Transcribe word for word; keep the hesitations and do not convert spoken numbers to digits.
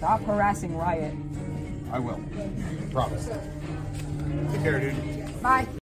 Stop harassing Riot. I will. Promise. Take care, dude. Bye.